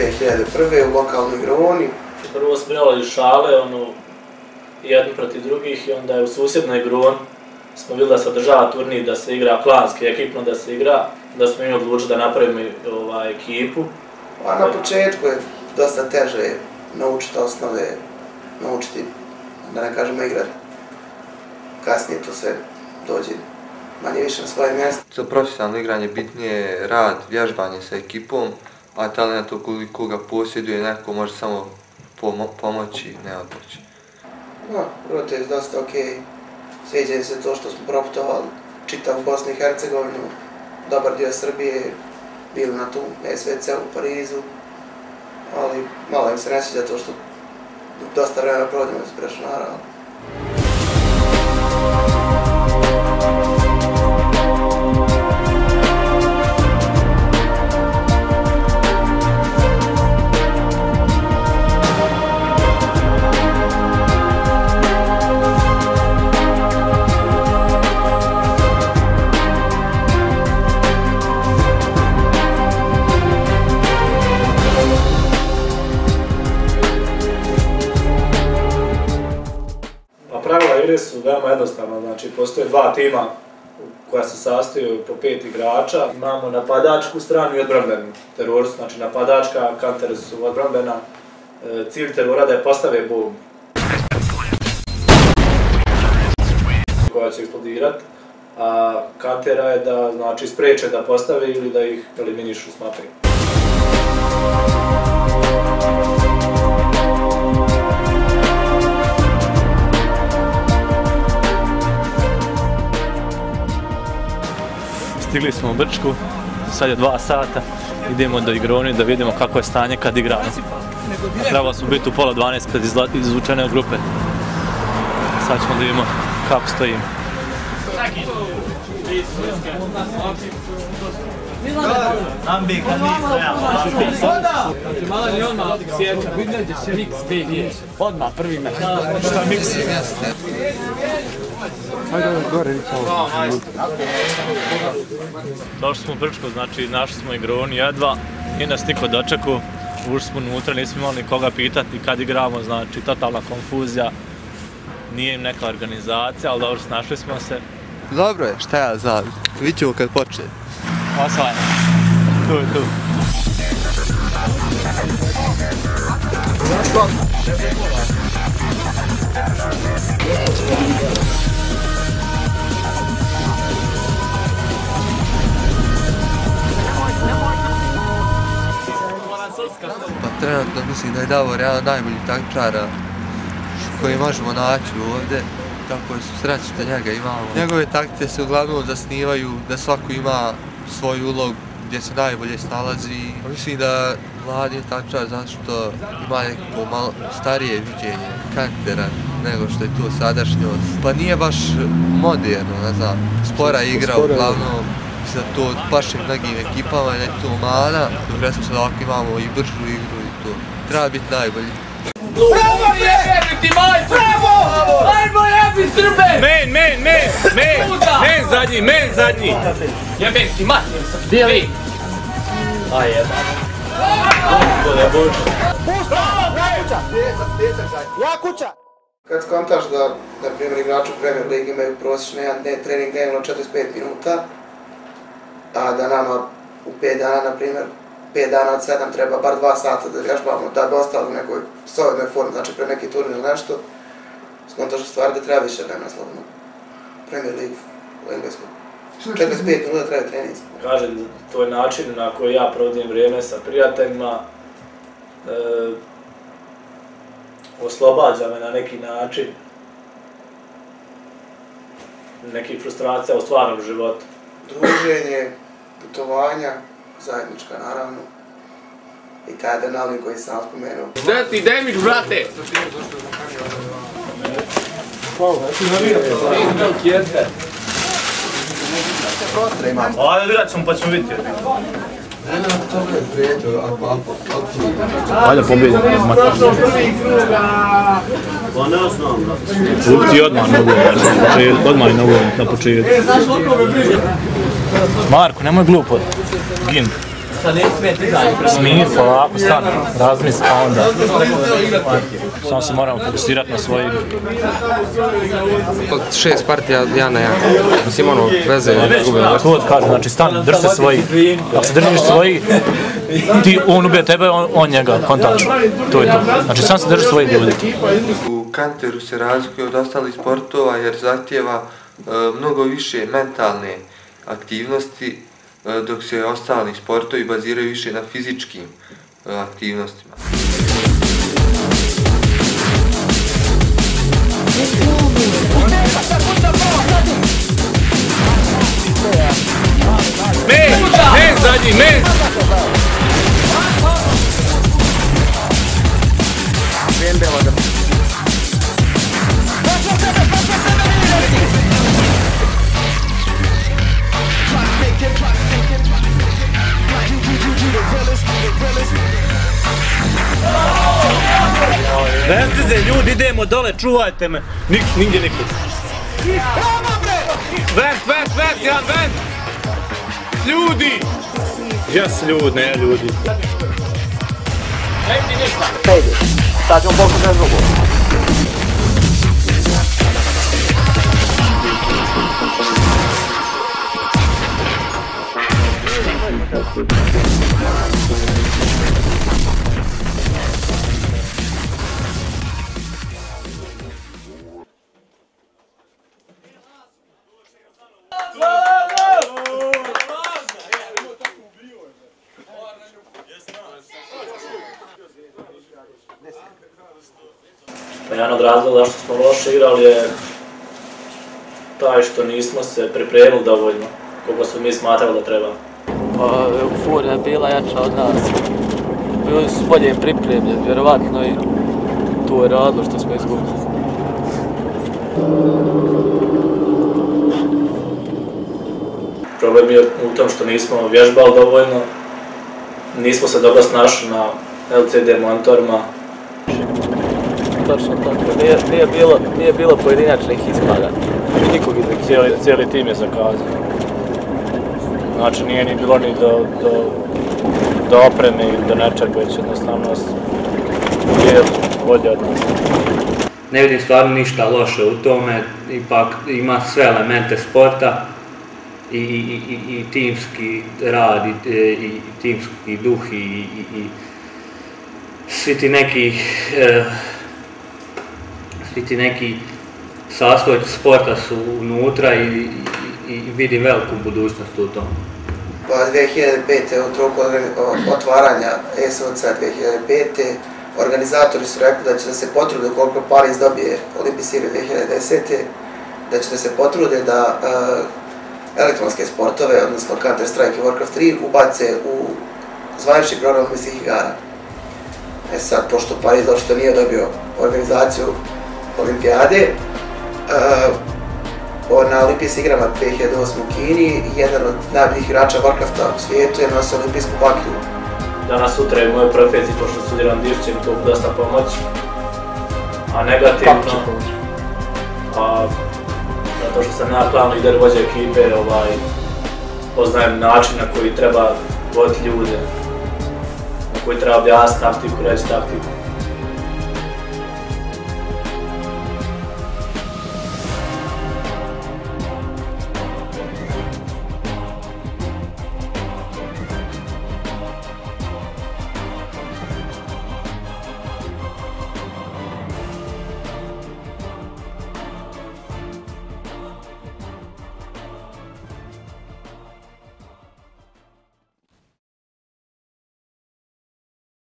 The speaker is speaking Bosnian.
2001. u lokalnoj Groni. Prvo smo igrali šale, jedni protiv drugih i onda je u susjednoj Groni smo vidjeli da se održava turnir, da se igra planski, ekipno da se igra, da smo im odlučili da napravimo ekipu. A na početku je dosta teže naučiti osnove, naučiti, da ne kažemo igrati. Kasnije to sve dođe manje više na svoje mjesto. Za profesionalno igranje bitnije je rad, vježbanje sa ekipom, a talent koliko ga posjeduje neko može samo pomoći, ne odmoći. Rote je dosta okej. Sviđa se to što smo proputovali čitav Bosnu i Hercegovinu, dobar dio Srbije, bili na tu SVC u Parizu, ali malo im se ne sviđa to što dosta vremena provodimo iz Brešunara. Pravila igre su veoma jednostavna, znači postoje dva tima koja se sastoji po 5 igrača. Imamo napadačku stranu i odbrambenu teroristu, znači napadačka, kantere su odbrambena. Cilj terora da je postave bombu koja će eksplodirati, a kantera je da znači spreče da postave ili da ih eliminišu s mape. Stigli smo u Brčku, sad je 2 sata, idemo do Groni da vidimo kako je stanje kad igramo. Trebalo smo biti u pola 12 kad izvučene od grupe. Sad ćemo da vidimo kako stojimo. Ambi, kad nismo ja. Malan je odmah sjeća, vidite se Mix BG. Odmah, prvi meč. Šta Mix? Hajde gore, Došli smo u Brčko, znači našli smo i Groni jedva, nije nas niko dočekao, ušli smo unutra, nismo imali nikoga pitati kad igramo, znači totalna konfuzija, nije im neka organizacija, ali dobro, snašli smo se. Dobro je, šta ja znam, vidit ćemo kad počne. Osvajamo, tu je tu. Pa trenutno mislim da je Davor jedan od najboljih takmičara koji možemo naći ovdje, tako je sreći što njega imamo. Njegove taktice se uglavnom zasnivaju da svako ima svoj ulog gdje se najbolje snalazi. Mislim da Vlad je takmičar zato što ima neko malo starije viđenje kantera nego što je to sadašnjost. Pa nije baš moderno, ne znam, spora igra uglavnom. Mislim da to paše mnogim ekipama i da je to mana, dok recimo sad ovako imamo i bržu igru i to. Treba biti najbolji. Bravo jebiti majstor! Bravo! Ajmo jebi Srbe! Men zadnji! Jebiti majstor! Bili! A jebam. Gospode Bože. Ja kuća! Kad skontaš da, na primjer, igrači u Premier Ligi imaju prosječno jedan trening dnevno 45 minuta, a da nama u 5 dana, na primjer, 5 dana od 7 treba bar 2 sata da vježbamo, da bi ostali u nekoj solidnoj formi, znači pre neki turnir ili nešto, skontaš u stvari da treba više vremena slobodno. Premier League u Engleskoj. 45 minuta treba trening. Kažem, to je način na koji ja provodim vrijeme sa prijateljima. Oslobađa me na neki način nekih frustracija u stvarnom životu. Druženje, putovanja, zajednička naravno. I taj adrenalin koji sam spomenuo. Deti damage, brate! Ajde, igrat ćemo pa ćemo vidjeti. Ajde pobjedim. Ti odmah na početku. Marko, nemoj glupo. Gin. Smije, polako, stani, razmisli, pa onda. Samo se moramo fokusirati na svoje igre. Od 6 partija, ja na 1. Mislim, ono, veze je izgubio. To kaže, znači stani, drži se svojih. Ako se držiš svojih, on ubije tebe, on njega, kontač. To je to. Znači, sam se drži svojih ljudi. U kanteru se razlikuje od ostalih sportova jer zahtjeva mnogo više mentalne aktivnosti, dok se ostali sportovi baziraju više na fizičkim aktivnostima. Men, zadnji, men! Vestice, ljudi, idemo dole, čuvajte me. Nigdje nikud. Vent, jedan vent! Ljudi! Jes, ljudi, ne ljudi. Ne vidi ništa. Pejdi, sad ćemo pokušati drugo. Jedan od razloga zašto smo loše igrali je taj što nismo se pripremili dovoljno, koliko su mi smatrali da treba. Pa Euforija je bila jača od nas. Bili su bolje pripremljeni, vjerovatno i to je razlog što smo izgubili. Problem je u tom što nismo vježbali dovoljno, nismo se dobro snašli na LCD monitorima. Točno tako, nije bilo pojedinačnih ispada. Nikog izrekli. Cijeli tim je zakazao. Znači nije ni bilo ni do opreme ili do nečeg, već jednostavno je bolje od nas. Ne vidim stvarno ništa loše u tome, ipak ima sve elemente sporta i timski rad i timski duh i svi ti neki sastojci sporta su unutra i vidim veliku budućnost u tom. Pa 2005. u toku otvaranja ESOC-a 2005. organizatori su rekli da će da se potrude koliko Pariz dobije Olimpijske igre 2010. da će da se potrude da elektronske sportove, odnosno Counter Strike i Warcraft 3 ubace u zvanični program Olimpijskih igara. Sad, pošto Pariz što nije dobio organizaciju olimpijade, na olimpijskim igrama 2008. u Kini, jedan od najboljih igrača Warcrafta u svijetu je nosio olimpijsku baklju. Danas sutra je moje profesiji, pošto studiram DIF, će mi to dosta pomoći. A negativno, zato što sam ja glavni lider vođa ekipe, poznajem način na koji treba voditi ljude, na koji treba objasniti taktiku, reći taktiku.